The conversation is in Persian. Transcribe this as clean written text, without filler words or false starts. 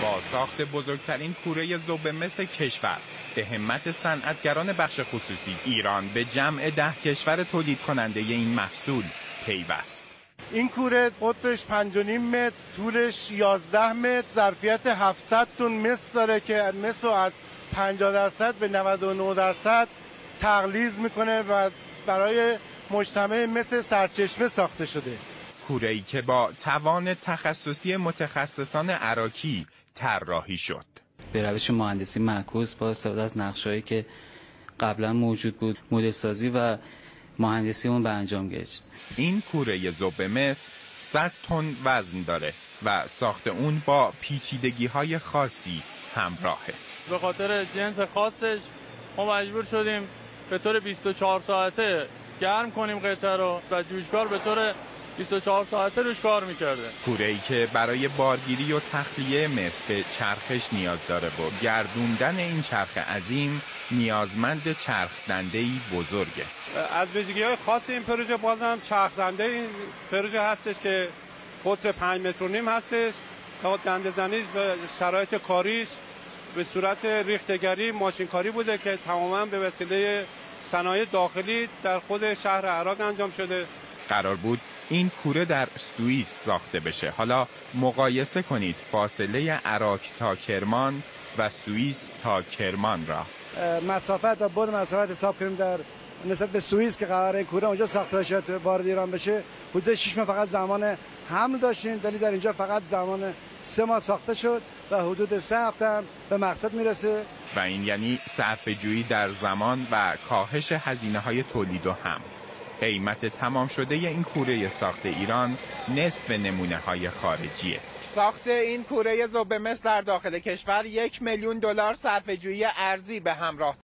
با ساخت بزرگترین کوره ذوب‌مس کشور به همت صنعتگران بخش خصوصی، ایران به جمع 10 کشور تولید کننده این محصول پیوست. این کوره قطرش 5.5 متر، طولش 11 متر، ظرفیت 700 تن مس داره که مس رو از 50% به 99% تغلیظ میکنه و برای مجتمع مس سرچشمه ساخته شده. کوره‌ای که با توان تخصصی متخصصان عراکی طراحی شد. به روش مهندسی معکوس با استفاده از نقشه‌ای که قبلا موجود بود، مدل سازی و مهندسی اون به انجام گشت. این کوره ذوب‌مس 100 تن وزن داره و ساخت اون با پیچیدگی‌های خاصی همراهه. به خاطر جنس خاصش ما مجبور شدیم به طور 24 ساعته گرم کنیم قطعه رو و جوشکار به طور 24 ساعته روش کار میکرده. کوره‌ای که برای بارگیری و تخلیه مس به چرخش نیاز داره و گردوندن این چرخ عظیم نیازمند چرخ دنده‌ای بزرگه. از ویژگی‌های خاص این پروژه بازم چرخ دنده این پروژه هستش که قطر 5.5 متر هستش. تا دنده زنیش به شرایط کاریش به صورت ریختگری ماشینکاری بوده که تماما به وسیله صنایع داخلی در خود شهر عراق انجام شده. قرار بود این کوره در سوئیس ساخته بشه. حالا مقایسه کنید فاصله اراک تا کرمان و سوئیس تا کرمان را. مسافت و بعد مسافت حساب کنیم در نسبت به سوئیس که قراره کوره اونجا ساخته بشه وارد ایران بشه، حدود 6 ماه فقط زمان حمل داشتیم، ولی در اینجا فقط زمان 3 ماه ساخته شد و حدود 3 هفته هم به مقصد میرسه. و این یعنی صرفه‌جویی در زمان و کاهش هزینه‌های تولید و حمل. قیمت تمام شده این کوره ساخت ایران نصف نمونه‌های خارجیه. ساخت این کوره ذوب‌مس در داخل کشور $1,000,000 صرفه‌جویی ارزی به همراه